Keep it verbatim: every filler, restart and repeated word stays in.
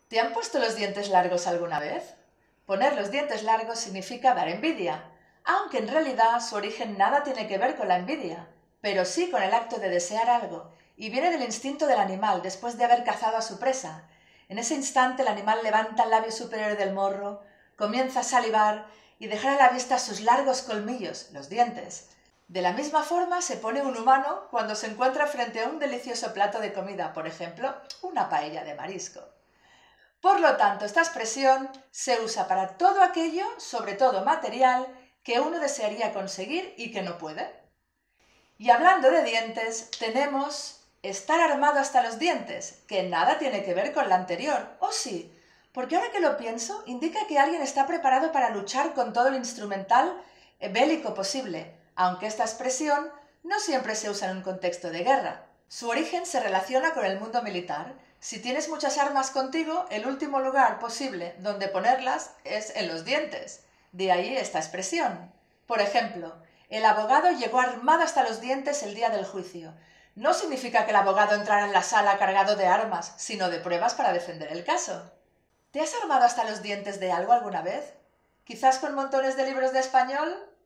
¿Te han puesto los dientes largos alguna vez? Poner los dientes largos significa dar envidia, aunque en realidad su origen nada tiene que ver con la envidia, pero sí con el acto de desear algo, y viene del instinto del animal después de haber cazado a su presa. En ese instante el animal levanta el labio superior del morro, comienza a salivar y dejar a la vista sus largos colmillos, los dientes. De la misma forma se pone un humano cuando se encuentra frente a un delicioso plato de comida, por ejemplo, una paella de marisco. Por lo tanto, esta expresión se usa para todo aquello, sobre todo material, que uno desearía conseguir y que no puede. Y hablando de dientes, tenemos estar armado hasta los dientes, que nada tiene que ver con la anterior, ¿o sí? Porque ahora que lo pienso, indica que alguien está preparado para luchar con todo el instrumental bélico posible, aunque esta expresión no siempre se usa en un contexto de guerra. Su origen se relaciona con el mundo militar. Si tienes muchas armas contigo, el último lugar posible donde ponerlas es en los dientes. De ahí esta expresión. Por ejemplo, el abogado llegó armado hasta los dientes el día del juicio. No significa que el abogado entrara en la sala cargado de armas, sino de pruebas para defender el caso. ¿Te has armado hasta los dientes de algo alguna vez? ¿Quizás con montones de libros de español?